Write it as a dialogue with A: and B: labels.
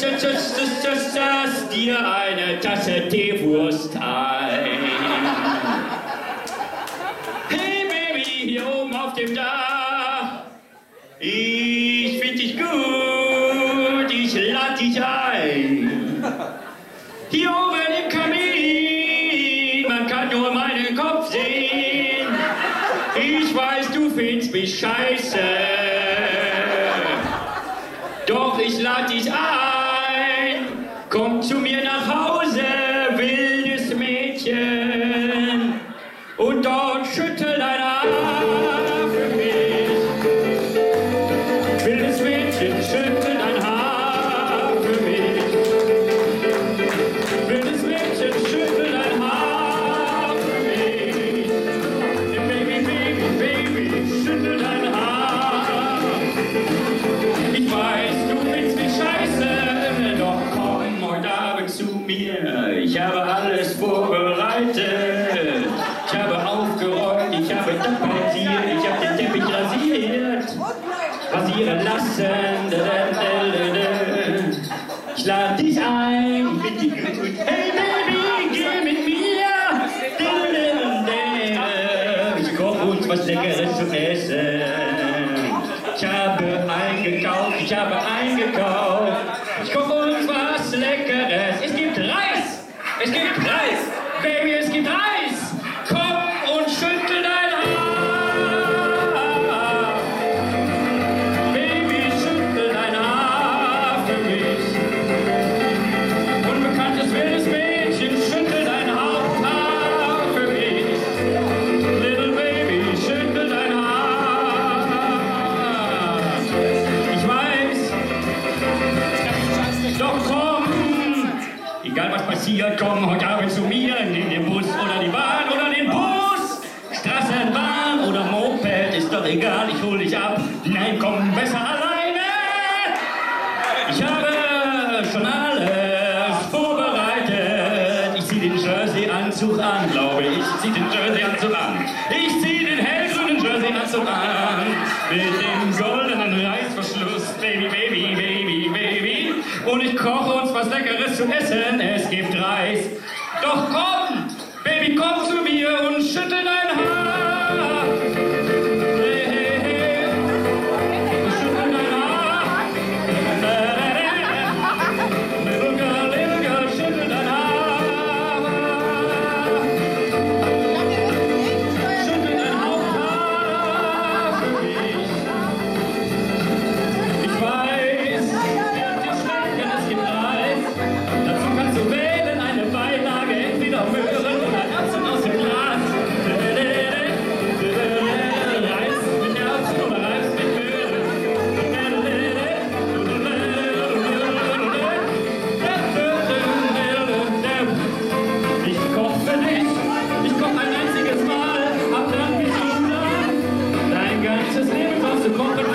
A: dir eine Tasse Teewurst ein. Hey Baby, hier oben auf dem Dach, ich find dich gut, ich lad dich ein. Hier oben im Kamin, man kann nur meinen Kopf sehen. Ich weiß, du findest mich scheiße, doch ich lad dich ein. Komm zu mir nach Hause, wildes Mädchen, und dort schüttel dein Haar für mich. Wildes Mädchen, schüttel dein Haar für mich. Wildes Mädchen, schüttel dein Haar für mich. Baby, Baby, Baby, schüttel dein Haar. Ich weiß, du findest mich scheiße, doch komm heute Abend zu mir. Ich habe alles vorbereitet. Ich habe aufgeräumt, ich habe tapeziert, ich habe den Teppich rasiert. Rasieren lassen. Ich lade dich ein, ich find dich gut. Hey Baby, geh mit mir. Ich koche uns was Leckeres zu essen. Ich habe eingekauft, ich habe eingekauft. Ich koche uns was Leckeres. Es gibt Reis, es gibt Reis. Baby, es gibt Reis. Komm und schüttel dein Haar. Baby, schüttel dein Haar für mich. Unbekanntes wildes Mädchen, schüttel dein Haupthaar für mich. Little Baby, schüttel dein Haar. Ich weiß, doch komm, egal was passiert, komm heute Abend zu mir in den Bus oder die Bahn oder den Bus. Straßenbahn oder Moped, ist doch egal, ich hol dich ab. Nein, komm besser alleine. Ich habe schon alles vorbereitet. Ich zieh den Jersey-Anzug an, glaube ich. Ich zieh den Jersey-Anzug an. Ich zieh den hellgrünen Jersey-Anzug an. Mit dem goldenen Reißverschluss. Baby, Baby, Baby, Baby. Und ich koche uns was Leckeres zu essen. Es gibt Reis. Doch komm, Baby, komm zu mir und schüttel dein Haar. Hey, hey, hey. Schüttel dein Haar. Little girl, schüttel dein Haar. Schüttel dein Haupthaar für mich. Ich weiß, wird dir schmecken, es gibt Reis. Dazu kannst du wählen, eine Beilage, entweder Möhren oder Erbsen aus dem Glas. Reis mit Erbsen oder Reis mit Möhren. Ich koch für dich, ich koch ein einziges Mal, hab dann wie du dann. Dein ganzes Leben darfst du kochen.